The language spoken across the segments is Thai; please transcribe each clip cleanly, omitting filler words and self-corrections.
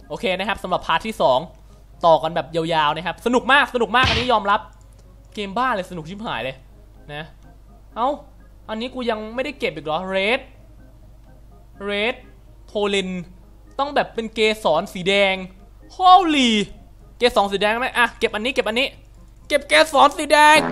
โอเคนะครับสำหรับพาร์ทที่2ต่อกันแบบยาวๆนะครับสนุกมากอันนี้ยอมรับเกมบ้าเลยสนุกชิบหายเลยนะอันนี้กูยังไม่ได้เก็บอีกเหรอเรดโทลินต้องแบบเป็นเกสรสีแดงฮอลลี่เกสรสีแดงไหมเก็บอันนี้เก็บเกสรสีแดง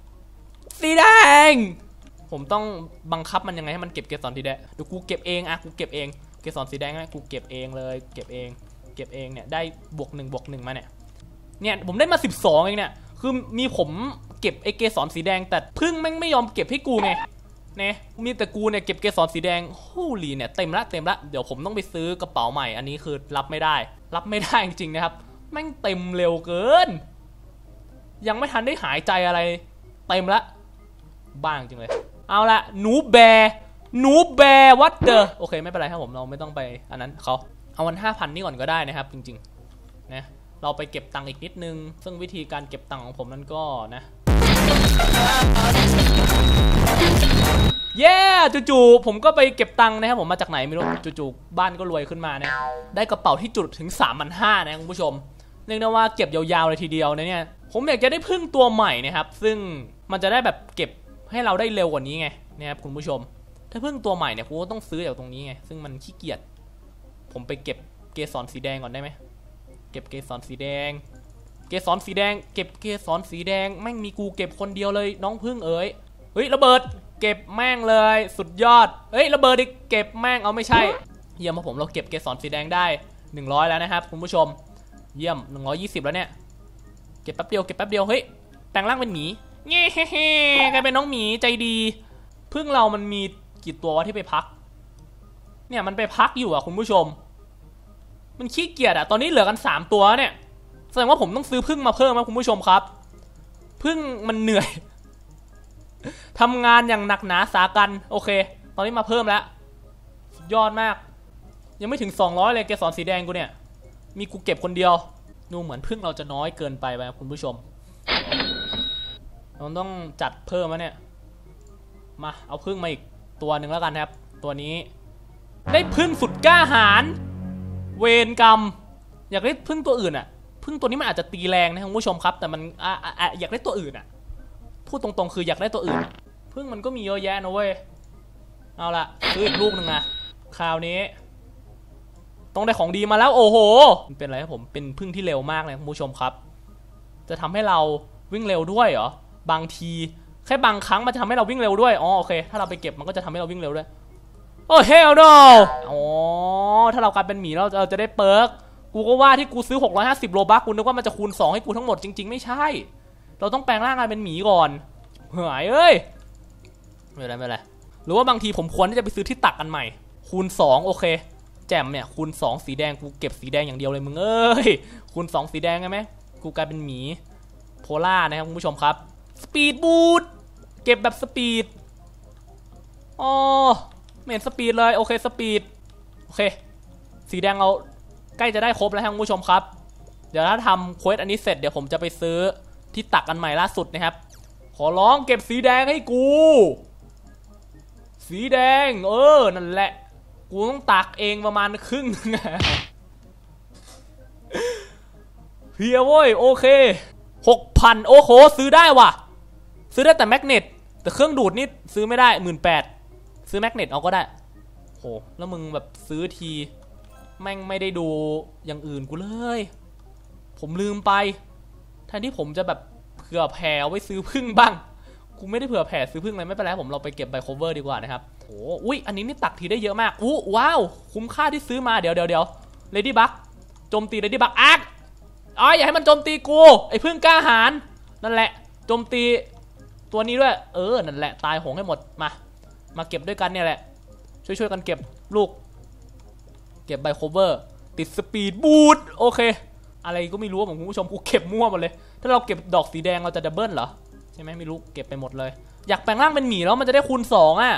ผมต้องบังคับมันยังไงให้มันเก็บเกสรสีแดงเดี๋ยวกูเก็บเองกูเก็บเองเกสรสีแดงไหมกูเก็บเองเลยเก็บเองเนี่ยได้บวก1มาเนี่ยผมได้มา12เองเนี่ยคือมีผมเก็บไอเกสรสีแดงแต่พึ่งแม่งไม่ยอมเก็บให้กูไงเนี่ยมีแต่กูเนี่ยเก็บเกสรสีแดงโฮลี่เนี่ยเต็มละเดี๋ยวผมต้องไปซื้อกระเป๋าใหม่อันนี้คือรับไม่ได้จริงๆนะครับแม่งเต็มเร็วเกินยังไม่ทันได้หายใจอะไรเต็มละบ้างจริงเลยเอาละนูแบร์วัดเดอโอเคไม่เป็นไรครับผมเราไม่ต้องไปอันนั้นเขาเอาวัน 5,000 นี่ก่อนก็ได้นะครับจริงๆนะเราไปเก็บตังค์อีกนิดนึงซึ่งวิธีการเก็บตังค์ของผมนั้นก็นะจู่ๆผมก็ไปเก็บตังค์นะครับผมมาจากไหนไม่รู้จู่ๆบ้านก็รวยขึ้นมาเนี่ยได้กระเป๋าที่จุดถึง 35,000 นะคุณผู้ชมเรียกได้ว่าเก็บยาวๆเลยทีเดียวนะเนี่ยผมอยากจะได้พึ่งตัวใหม่นะครับซึ่งมันจะได้แบบเก็บให้เราได้เร็วกว่านี้ไงนะครับคุณผู้ชมถ้าพึ่งตัวใหม่เนี่ยกูก็ต้องซื้อจากตรงนี้ไงซึ่งมันขี้เกียจผมไปเก็บเกสรสีแดงก่อนได้ไหมเก็บเกสรสีแดงเก็บเกสรสีแดงแม่งมีกูเก็บคนเดียวเลยน้องพึ่งเฮ้ยระเบิดเก็บแม่งเลยสุดยอดระเบิดดิเก็บแม่งเอาไม่ใช่เยี่ยมผมเราเก็บเกสรสีแดงได้100แล้วนะครับคุณผู้ชมเยี่ยม120แล้วเนี่ยเก็บแป๊บเดียวเฮ้ยแปลงร่างเป็นหมีเงี้ยกลายเป็นน้องหมีใจดีพึ่งเรามันมีกี่ตัววะที่ไปพักเนี่ยมันไปพักอยู่คุณผู้ชมมันขี้เกียจตอนนี้เหลือกัน3ตัวเนี่ยแสดงว่าผมต้องซื้อพึ่งมาเพิ่มนะคุณผู้ชมครับพึ่งมันเหนื่อยทำงานอย่างหนักหนาสากันโอเคตอนนี้มาเพิ่มแล้วสุดยอดมากยังไม่ถึง200เลยเกสรสีแดงกูเนี่ยมีกูเก็บคนเดียวดูเหมือนพึ่งเราจะน้อยเกินไปคุณผู้ชมเราต้องจัดเพิ่มแล้วเนี่ยมาเอาพึ่งมาอีกตัวหนึ่งแล้วกันครับตัวนี้ได้พึ่งสุดกล้าหาญเวรกรรมอยากได้พึ่งตัวอื่นพึ่งตัวนี้มันอาจจะตีแรงนะคุณผู้ชมครับแต่มันอยากได้ตัวอื่นพูดตรงๆคืออยากได้ตัวอื่นพึ่งมันก็มีเยอะแยะนะเว้ยเอาละซื้ออีกลูกหนึ่งคราวนี้ต้องได้ของดีมาแล้วโอ้โหมันเป็นอะไรครับผมเป็นพึ่งที่เร็วมากเลยคุณผู้ชมครับจะทำให้เราวิ่งเร็วด้วยเหรอบางทีแค่บางครั้งมันจะทำให้เราวิ่งเร็วด้วยโอเคถ้าเราไปเก็บมันก็จะทำให้เราวิ่งเร็วด้วยโอ้เฮลโดถ้าเรากลายเป็นหมีเราจะได้เปิร์กกูก็ว่าที่กูซื้อ650โลบัคกูนึกว่ามันจะคูณ2ให้กูทั้งหมดจริงๆไม่ใช่เราต้องแปลงร่างกลายเป็นหมีก่อนหายไม่เป็นไรหรือว่าบางทีผมควรที่จะไปซื้อที่ตักอันใหม่คูณ2โอเคแจ่มเนี่ยคูณ2สีแดงกูเก็บสีแดงอย่างเดียวเลยมึงคูณ2สีแดงใช่ไหมกูกลายเป็นหมีโพล่านะครับคุณผู้ชมครับสปีดบูทเก็บแบบสปีดไม่เห็นสปีดเลยโอเคสปีดโอเคสีแดงเราใกล้จะได้ครบแล้วครับคุณผู้ชมครับเดี๋ยวถ้าทำเควสอันนี้เสร็จเดี๋ยวผมจะไปซื้อที่ตักอันใหม่ล่าสุดนะครับขอร้องเก็บสีแดงให้กูสีแดงนั่นแหละกูต้องตักเองประมาณครึ่งเฮียโว้ยโอเค 6,000 โอ้โหซื้อได้ว่ะซื้อได้แต่แมกเนตแต่เครื่องดูดนี่ซื้อไม่ได้ 18,000 ซื้อแมกเนตเอาก็ได้โหแล้วมึงแบบซื้อทีแม่งไม่ได้ดูอย่างอื่นกูเลยผมลืมไปแทนที่ผมจะแบบเผื่อแผ่ไว้ซื้อพึ่งบ้างกูไม่ได้เผื่อแผ่ซื้อพึ่งเลยไม่เป็นไรเราไปเก็บไบโคเวอร์ดีกว่านะครับโอ้ยอันนี้นี่ตักทีได้เยอะมากว้าวคุ้มค่าที่ซื้อมาเดี๋ยวเลดี้บัคโจมตีเลดี้บัคอย่าให้มันโจมตีกูไอ้พึ่งกล้าหาญนั่นแหละโจมตีตัวนี้ด้วยนั่นแหละตายโหงให้หมดมาเก็บด้วยกันเนี่ยแหละช่วยกันเก็บลูกเก็บไบโคเวอร์ติดสปีดบูทโอเคอะไรก็ไม่รู้ผมคุณผู้ชมกูเก็บมั่วหมดเลยถ้าเราเก็บดอกสีแดงเราจะดับเบิลเหรอใช่ไหมไม่รู้เก็บไปหมดเลยอยากแปลงร่างเป็นหมีแล้วมันจะได้คูณ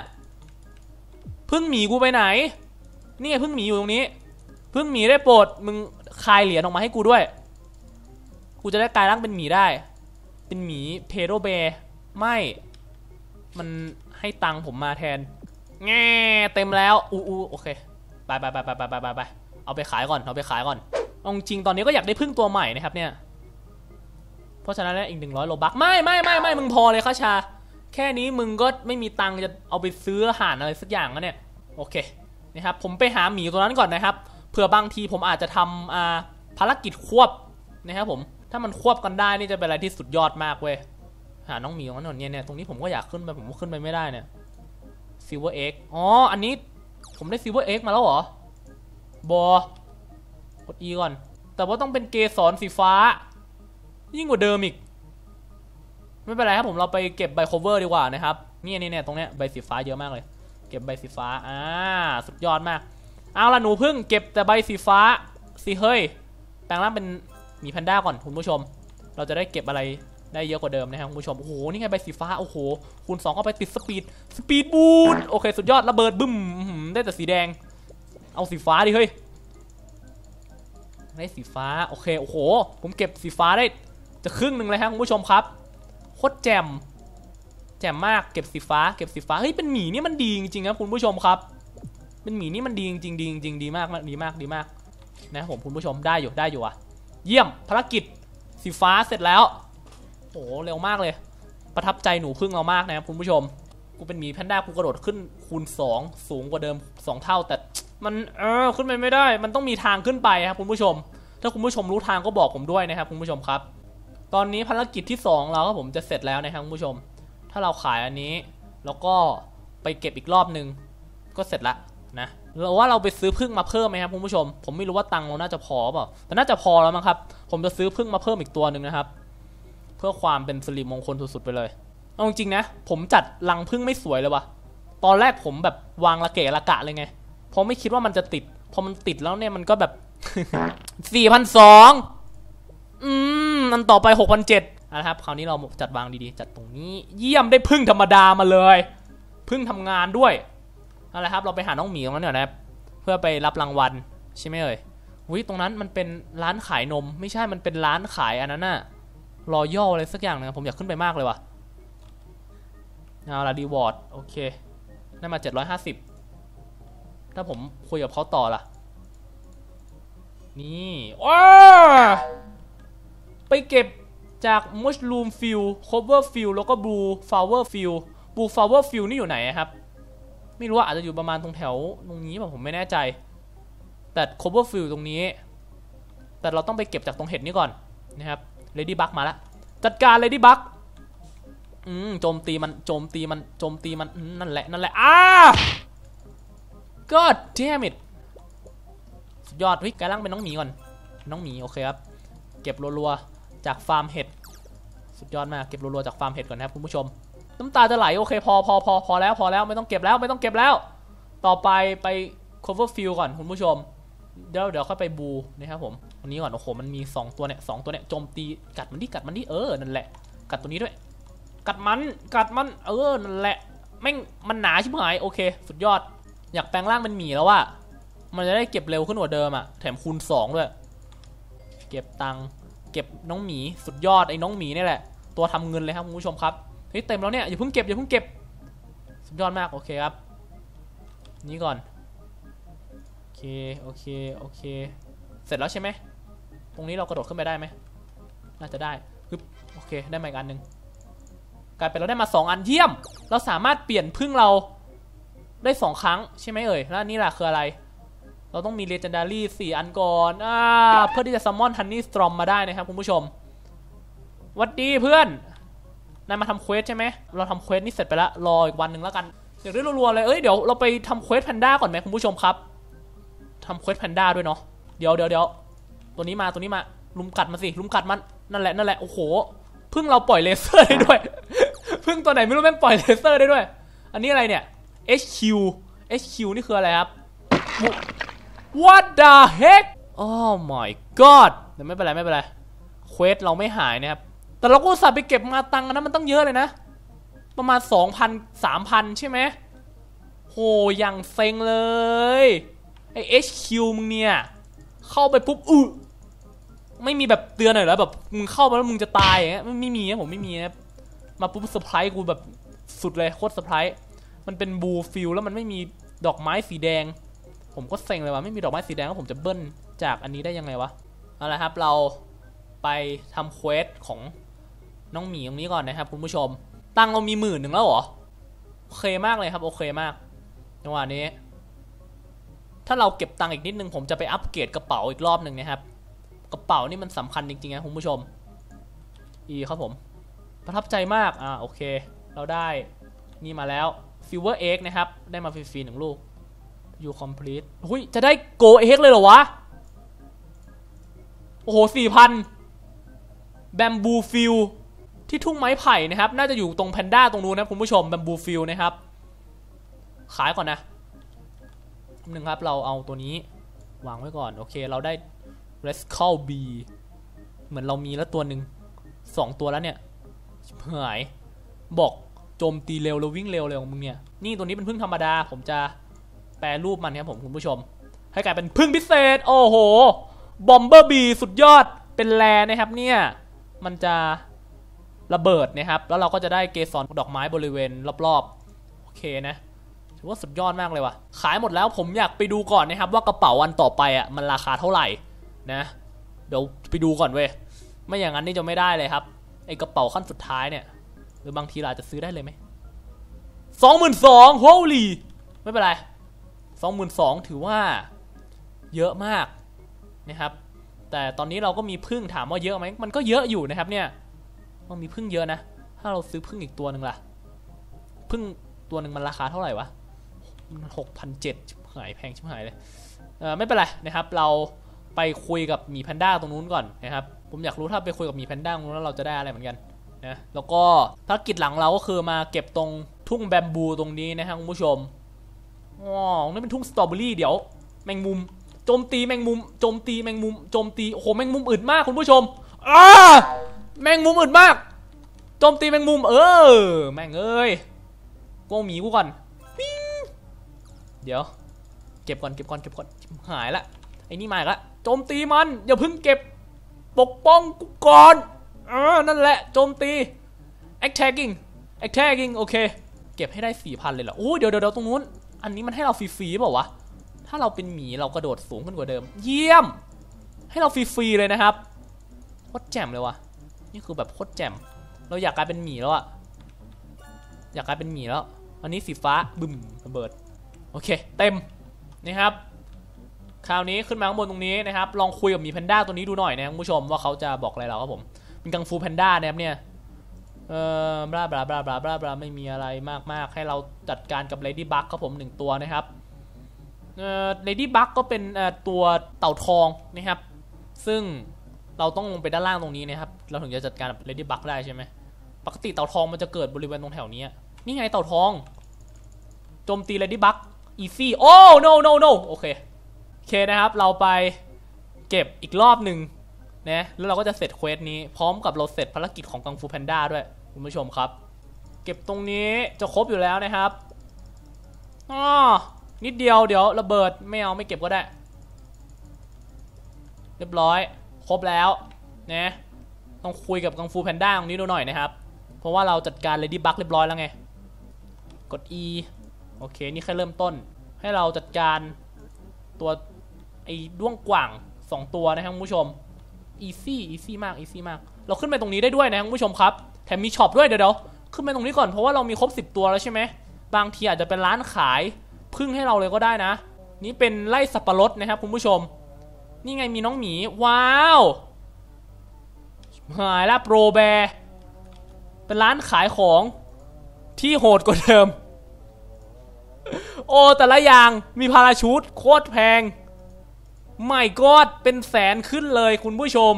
2พึ่งหมีกูไปไหนนี่พึ่งหมีอยู่ตรงนี้พึ่งหมีได้โปรดมึงคายเหรียญออกมาให้กูด้วยกูจะได้กลายร่างเป็นหมีได้เป็นหมีเพโดเบร์ไม่มันให้ตังผมมาแทนแง่เต็มแล้วโอเคไปเอาไปขายก่อนเอาจริงตอนนี้ก็อยากได้พึ่งตัวใหม่นะครับเนี่ยเพราะฉะนั้นอีก100โลบักไม่มึงพอเลยข้าชาแค่นี้มึงก็ไม่มีตังค์จะเอาไปซื้ออาหารอะไรสักอย่างแล้วเนี่ยโอเคนะครับผมไปหาหมีตัวนั้นก่อนนะครับเผื่อบางทีผมอาจจะทำภารกิจควบนะครับผมถ้ามันควบกันได้นี่จะเป็นอะไรที่สุดยอดมากเว้ยหาน้องหมีของมันเนี่ยตรงนี้ผมก็อยากขึ้นไปผมก็ขึ้นไปไม่ได้เนี่ยซิลเวอร์เอ็กอ๋ออันนี้ผมได้ซิลเวอร์เอ็กมาแล้วเหรอกด E ก่อนแต่ว่าต้องเป็นเกสรสีฟ้ายิ่งกว่าเดิมอีกไม่เป็นไรครับผมเราไปเก็บใบโคเวอร์ดีกว่านะครับนี่ตรงเนี้ยใบสีฟ้าเยอะมากเลยเก็บใบสีฟ้าสุดยอดมากเอาละหนูพึ่งเก็บแต่ใบสีฟ้าสิเฮ้ยแปลงร่างเป็นหมีแพนด้าก่อนคุณผู้ชมเราจะได้เก็บอะไรได้เยอะกว่าเดิมนะครับคุณผู้ชมโอ้โหนี่ไงใบสีฟ้าโอ้โหคูณ2ก็ไปติดสปีดบูทโอเคสุดยอดระเบิดบึ้มได้แต่สีแดงเอาสีฟ้าดิเฮ้ยได้สีฟ้าโอเคโอ้โหผมเก็บสีฟ้าได้จะครึ่งหนึ่งเลยครับคุณผู้ชมครับโคตรแจ่มมากเก็บสีฟ้าเฮ้ยเป็นหมีนี่มันดีจริงๆครับคุณผู้ชมครับเป็นหมีนี่มันดีจริงดีมากนะครับผมคุณผู้ชมได้อยู่อ่ะเยี่ยมภารกิจสีฟ้าเสร็จแล้วโอ้เร็วมากเลยประทับใจหนูพึ่งเรามากนะครับคุณผู้ชมกูเป็นหมีแพนด้ากูกระโดดขึ้นคูณ2สูงกว่าเดิม2เท่าแต่มันขึ้นไปไม่ได้มันต้องมีทางขึ้นไปครับคุณผู้ชมถ้าคุณผู้ชมรู้ทางก็บอกผมด้วยนะครับคุณผู้ชมครับตอนนี้ภารกิจที่2เราก็ผมจะเสร็จแล้วนะครับคุณผู้ชมถ้าเราขายอันนี้แล้วก็ไปเก็บอีกรอบนึงก็เสร็จละนะเราว่าเราไปซื้อพึ่งมาเพิ่มไหมครับคุณผู้ชมผมไม่รู้ว่าตังค์เราน่าจะพอเปล่าแต่น่าจะพอแล้วมั้งครับผมจะซื้อพึ่งมาเพิ่มอีกตัวหนึ่งนะครับเพื่อความเป็นสิริมงคลสุดๆไปเลยเอาจริงๆนะผมจัดรังพึ่งไม่สวยเลยวะตอนแรกผมแบบวางระเกะระกะเลยไงเพราะไม่คิดว่ามันจะติดพอมันติดแล้วเนี่ยมันก็แบบ 4,200อันต่อไป 6,700นะครับคราวนี้เราจัดวางดีๆจัดตรงนี้เยี่ยมได้พึ่งธรรมดามาเลยพึ่งทำงานด้วยอะไรครับเราไปหาน้องหมีตรงนั้นเนี่ยนะครับเพื่อไปรับรางวัลใช่ไหมเอ่ยตรงนั้นมันเป็นร้านขายนมไม่ใช่มันเป็นร้านขายอันนั้นน่ะรอยัลอะไรสักอย่างนึงผมอยากขึ้นไปมากเลยว่ะเอาละดีวอร์ดโอเคได้มา750ถ้าผมคุยกับเขาต่อล่ะนี่ไปเก็บจาก Mushroom Field Cover Field แล้วก็ Blue Flower Field Blue Flower Field นี่อยู่ไหนครับไม่รู้ว่าอาจจะอยู่ประมาณตรงแถวตรงนี้ป่ะผมไม่แน่ใจแต่ Cover Field ตรงนี้แต่เราต้องไปเก็บจากตรงเห็ดนี้ก่อนนะครับ Ladybug มาแล้วจัดการ Ladybug โจมตีมันนั่นแหละGod damn it สุดยอดกลายร่างเป็นน้องหมีก่อนน้องหมีโอเคครับเก็บรัวๆจากฟาร์มเห็ดสุดยอดมากเก็บรัวๆจากฟาร์มเห็ดก่อนนะครับคุณผู้ชมน้ำตาจะไหลโอเคพอแล้วไม่ต้องเก็บแล้วต่อไป cover field ก่อนคุณผู้ชมเดี๋ยวค่อยไปบูนะครับผมวันนี้ก่อนโอ้โหมันมี2ตัวเนี่ยโจมตีกัดมันดินั่นแหละกัดตัวนี้ด้วยกัดมันนั่นแหละแม่งมันหนาชิบหายโอเคสุดยอดอยากแปลงร่างเป็นหมีแล้วว่ามันจะได้เก็บเร็วขึ้นกว่าเดิมอ่ะแถมคูณ2ด้วยเก็บตังค์เก็บน้องหมีสุดยอดไอ้น้องหมีนี่แหละตัวทำเงินเลยครับคุณผู้ชมครับเฮ้ยเต็มแล้วเนี่ยอย่าเพิ่งเก็บสุดยอดมากโอเคครับนี่ก่อนโอเคเสร็จแล้วใช่ไหมตรงนี้เรากระโดดขึ้นไปได้ไหมน่าจะได้โอเคได้มาอีกอันหนึ่งกลายเป็นเราได้มา2อันเยี่ยมเราสามารถเปลี่ยนพึ่งเราได้2ครั้งใช่ไหมเอ่ยแล้วนี่แหละคืออะไรเราต้องมี Legendary 4 อันก่อนเพื่อที่จะซัมมอนฮันนี่สตรอมมาได้นะครับคุณผู้ชมวัดดีเพื่อนนายมาทำเควสใช่ไหมเราทำเควสนี่เสร็จไปแล้วรออีกวันหนึ่งแล้วกันเดี๋ยวรัวๆเลยเดี๋ยวเราไปทำเควสแพนด้าก่อนไหมคุณผู้ชมครับทำเควสแพนด้าด้วยเนาะเดี๋ยวตัวนี้มาลุมกัดมันสิลุมกัดมันนั่นแหละโอ้โหพึ่งเราปล่อยเลเซอร์ได้ด้วยพึ่งตัวไหนไม่รู้แม่งปล่อยเลเซอร์ได้ด้วยอันนี้อะไรเนี่ย HQ นี่คืออะไรครับ What the heck Oh my god แต่ไม่เป็นไรเควสเราไม่หายนะครับแต่เราก็อุตส่าห์ไปเก็บมาตังค์นะมันตั้งเยอะเลยนะประมาณ 2,000 3,000 ใช่ไหมโหอย่างเซ็งเลยไอ้ HQ มึงเนี่ยเข้าไปปุ๊บไม่มีแบบเตือนหน่อยเหรอแบบมึงเข้าไปแล้วมึงจะตายอย่างเงี้ยไม่มีนะผมไม่มีนะมาปุ๊บเซอร์ไพรส์กูแบบสุดเลยโคตรเซอร์ไพรส์มันเป็นบูฟิลแล้วมันไม่มีดอกไม้สีแดงผมก็เซ็งเลยว่ะไม่มีดอกไม้สีแดงแล้วผมจะเบิ้ลจากอันนี้ได้ยังไงวะเอาละครับเราไปทำเควสของน้องหมีตรงนี้ก่อนนะครับคุณผู้ชมตังค์เรามี10,000แล้วเหรอโอเคมากเลยครับโอเคมากจังหวะนี้ถ้าเราเก็บตังค์อีกนิดนึงผมจะไปอัปเกรดกระเป๋าอีกรอบหนึ่งนะครับกระเป๋านี่มันสำคัญจริงๆนะคุณผู้ชมครับผมประทับใจมากโอเคเราได้นี่มาแล้วซิลเวอร์เอ็กนะครับได้มาฟรีๆ1 ลูกยูคอมพลีทหุ้ยจะได้โกเอ็กเลยเหรอวะโอ้โห 4,000 แบมบูฟิลที่ทุ่งไม้ไผ่นะครับน่าจะอยู่ตรงแพนด้าตรงนู้นนะคุณผู้ชมแบมบูฟิลนะครับขายก่อนนะหนึ่งครับเราเอาตัวนี้วางไว้ก่อนโอเคเราได้ Rascal B เหมือนเรามีแล้วตัวหนึ่ง2 ตัวแล้วเนี่ยหายบอกโจมตีเร็วแล้ววิ่งเร็วเลยของมึงเนี่ยนี่ตัวนี้เป็นพึ่งธรรมดาผมจะแปรรูปมันครับผมคุณผู้ชมให้กลายเป็นพึ่งพิเศษโอ้โหบอมเบอร์บีสุดยอดเป็นแรนะครับเนี่ยมันจะระเบิดนะครับแล้วเราก็จะได้เกสรดอกไม้บริเวณรอบๆโอเคนะถือว่าสุดยอดมากเลยว่ะขายหมดแล้วผมอยากไปดูก่อนนะครับว่ากระเป๋าวันต่อไปมันราคาเท่าไหร่นะเดี๋ยวไปดูก่อนเว้ยไม่อย่างนั้นนี่จะไม่ได้เลยครับไอกระเป๋าขั้นสุดท้ายเนี่ยหรือบางทีเราอาจจะซื้อได้เลยไหม22,000 holy ไม่เป็นไร22,000ถือว่าเยอะมากนะครับแต่ตอนนี้เราก็มีพึ่งถามว่าเยอะไหมมันก็เยอะอยู่นะครับเนี่ยมันมีพึ่งเยอะนะถ้าเราซื้อพึ่งอีกตัวหนึ่งล่ะพึ่งตัวหนึ่งมันราคาเท่าไหร่วะ6,700หายแพงชิบหายเลยไม่เป็นไรนะครับเราไปคุยกับหมีแพนด้าตรงนู้นก่อนนะครับผมอยากรู้ถ้าไปคุยกับหมีแพนด้าตรงนู้นแล้วเราจะได้อะไรเหมือนกันนะแล้วก็ภารกิจหลังเราก็คือมาเก็บตรงทุ่งแบมบูตรงนี้นะครับคุณผู้ชมนี่เป็นทุ่งสตรอเบอรี่เดี๋ยวแมงมุมโจมตีแมงมุมโจมตีแมงมุมโจมตีโอ้โหแมงมุมอึดมากคุณผู้ชมแมงมุมอึดมากโจมตีแมงมุมแม่งเอ้ยโกงหมีกูก่อนเดี๋ยวเก็บก่อนหายละไอ้นี่มาอีกละโจมตีมันอย่าเพิ่งเก็บปกป้องกูก่อนนั่นแหละโจมตี attacking โอเคเก็บให้ได้ 4,000 เลยเหรอโอ้เดี๋ยวตรงนู้นอันนี้มันให้เราฟรีๆเปล่าวะถ้าเราเป็นหมีเรากระโดดสูงขึ้นกว่าเดิมเยี่ยมให้เราฟรีๆเลยนะครับโคตรแจ่มเลยวะนี่คือแบบโคตรแจ่มเราอยากกลายเป็นหมีแล้วอะอยากกลายเป็นหมีแล้วอันนี้สีฟ้าบึ้มระเบิดโอเคเต็มนะครับคราวนี้ขึ้นมาข้างบนตรงนี้นะครับลองคุยกับหมีแพนด้าตัวนี้ดูหน่อยนะคุณผู้ชมว่าเขาจะบอกอะไรเราครับผมเป็นกังฟูแพนด้านะครับเนี่ยบลาไม่มีอะไรมากให้เราจัดการกับเลดี้บัคครับผม1 ตัวนะครับเลดี้บัคก็เป็นตัวเต่าทองนะครับซึ่งเราต้องลงไปด้านล่างตรงนี้นะครับเราถึงจะจัดการกับเลดี้บัคได้ใช่ไหมปกติเต่าทองมันจะเกิดบริเวณตรงแถวนี้นี่ไงเต่าทองโจมตีเลดี้บัคอีซี่โอ้ no โอเคนะครับเราไปเก็บอีกรอบหนึ่งนะแล้วเราก็จะเสร็จเควสนี้พร้อมกับเราเสร็จภารกิจของกังฟูแพนด้าด้วยคุณผู้ชมครับเก็บตรงนี้จะครบอยู่แล้วนะครับนิดเดียวเดี๋ยวระเบิดไม่เก็บก็ได้เรียบร้อยครบแล้วนะต้องคุยกับกังฟูแพนด้าตรงนี้ดูหน่อยนะครับเพราะว่าเราจัดการเลดี้บัคเรียบร้อยแล้วไงกด E โอเคนี่แค่เริ่มต้นให้เราจัดการตัวไอ้ด้วงกว่าง2 ตัวนะครับคุณผู้ชมeasy มากเราขึ้นไปตรงนี้ได้ด้วยนะคุณผู้ชมครับแถมมีช็อปด้วยเดี๋ยวขึ้นไปตรงนี้ก่อนเพราะว่าเรามีครบ10 ตัวแล้วใช่ไหมบางทีอาจจะเป็นร้านขายพึ่งให้เราเลยก็ได้นะนี่เป็นไร่สับปะรดนะครับคุณผู้ชมนี่ไงมีน้องหมีว้าวหายละโปรแบร์เป็นร้านขายของที่โหดกว่าเดิมโอ้แต่ละอย่างมีพาราชูทโคตรแพงไม่กอดเป็นแสนขึ้นเลยคุณผู้ชม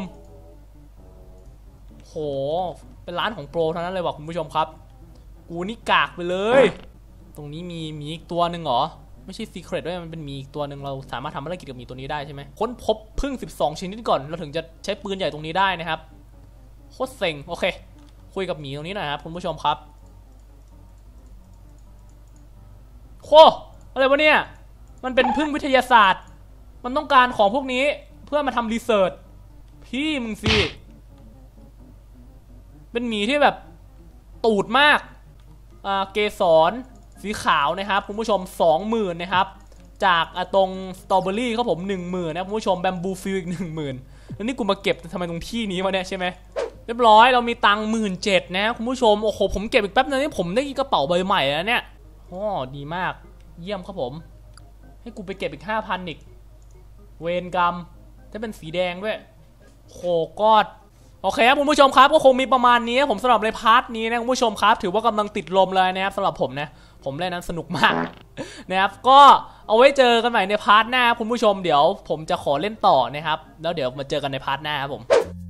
โหเป็นร้านของโปรเท่านั้นเลยว่ะคุณผู้ชมครับกูนี่กากไปเลยตรงนี้มีอีกตัวหนึ่งเหรอไม่ใช่ซีเครตด้วยมันเป็นมีอีกตัวหนึ่งเราสามารถทำภารกิจกับมีตัวนี้ได้ใช่ไหมค้นพบพึ่ง12 ชนิดก่อนเราถึงจะใช้ปืนใหญ่ตรงนี้ได้นะครับโคตรเซ็งโอเคคุยกับหมีตรงนี้หน่อยครับคุณผู้ชมครับโคอะไรวะเนี่ยมันเป็นพึ่งวิทยาศาสตร์มันต้องการของพวกนี้เพื่อมาทำรีเสิร์ชพี่มึงสิเป็นหมีที่แบบตูดมากเกสรสีขาวนะครับคุณผู้ชม 20,000 นะครับจากตรงสตรอเบอรี่ครับผม 10,000 นะคุณผู้ชมแบมบูฟิลอีก 10,000 แล้วนี่กูมาเก็บทำไมตรงที่นี้วะเนี่ยใช่ไหมเรียบร้อยเรามีตังค์17,000นะคุณผู้ชมโอ้โหผมเก็บอีกแป๊บนึงนี่ผมได้กระเป๋าใบใหม่แล้วเนี่ยอ๋อดีมากเยี่ยมครับผมให้กูไปเก็บอีก 5,000 อีกเวรกรรมจะเป็นสีแดงด้วยโหกอดโอเคครับคุณผู้ชมครับก็คงมีประมาณนี้ผมสำหรับในพาร์ทนี้นะคุณผู้ชมครับถือว่ากำลังติดลมเลยนะครับสำหรับผมนะผมเล่นนั้นสนุกมากนะครับก็เอาไว้เจอกันใหม่ในพาร์ทหน้าคุณผู้ชมเดี๋ยวผมจะขอเล่นต่อนะครับแล้วเดี๋ยวมาเจอกันในพาร์ทหน้าครับผม